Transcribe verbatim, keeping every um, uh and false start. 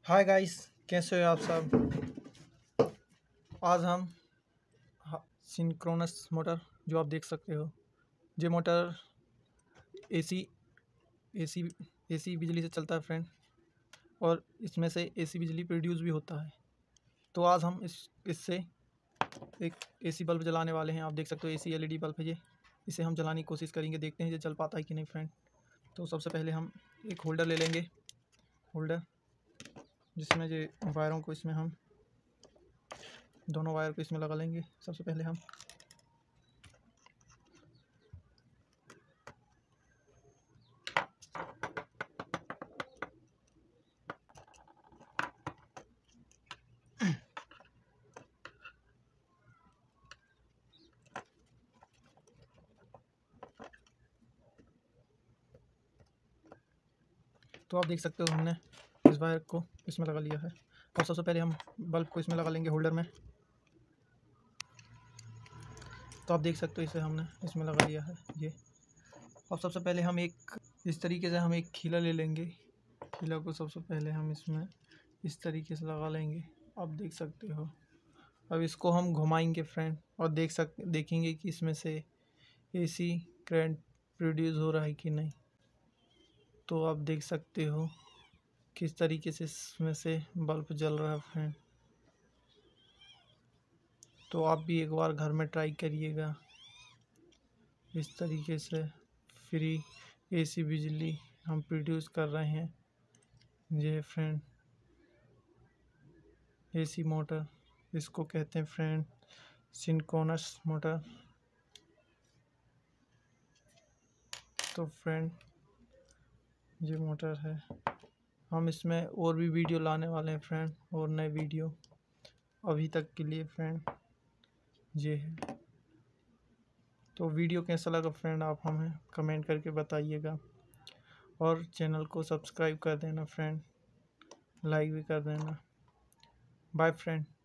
Hi guys, कैसे हो आप सब। आज हम सिंक्रोनस मोटर जो आप देख सकते हो, ये मोटर एसी एसी एसी बिजली से चलता है फ्रेंड, और इसमें से एसी बिजली प्रोड्यूस भी होता है। तो आज हम इस इससे एक एसी बल्ब जलाने वाले हैं। आप देख सकते हो एसी एलईडी बल्ब है ये। इसे हम जलाने की कोशिश करेंगे, देखते हैं ये जल पाता है कि नहीं फ्रेंड। तो सबसे पहले हम एक होल्डर ले लेंगे, होल्डर जिसमें ये वायरों को इसमें हम दोनों वायर को इसमें लगा लेंगे। सबसे पहले हम तो आप देख सकते हो हमने इस वायर को इसमें लगा लिया है। और सबसे पहले हम बल्ब को इसमें लगा लेंगे होल्डर में। तो आप देख सकते हो इसे हमने इसमें लगा लिया है ये। और सबसे पहले हम एक इस तरीके से हम एक खीला ले लेंगे। खीला को सबसे पहले हम इसमें इस तरीके से लगा लेंगे, आप देख सकते हो। अब इसको हम घुमाएंगे फ्रेंड, और देख सक देखेंगे कि इसमें से एसी करंट प्रोड्यूस हो रहा है कि नहीं। तो आप देख सकते हो किस तरीके से इसमें से बल्ब जल रहा है फ्रेंड। तो आप भी एक बार घर में ट्राई करिएगा। इस तरीके से फ्री एसी बिजली हम प्रोड्यूस कर रहे हैं। ये फ्रेंड एसी मोटर, इसको कहते हैं फ्रेंड सिंक्रोनस मोटर। तो फ्रेंड ये मोटर है, हम इसमें और भी वीडियो लाने वाले हैं फ्रेंड, और नए वीडियो। अभी तक के लिए फ्रेंड ये है। तो वीडियो कैसा लगा फ्रेंड आप हमें कमेंट करके बताइएगा, और चैनल को सब्सक्राइब कर देना फ्रेंड, लाइक भी कर देना। Bye friend.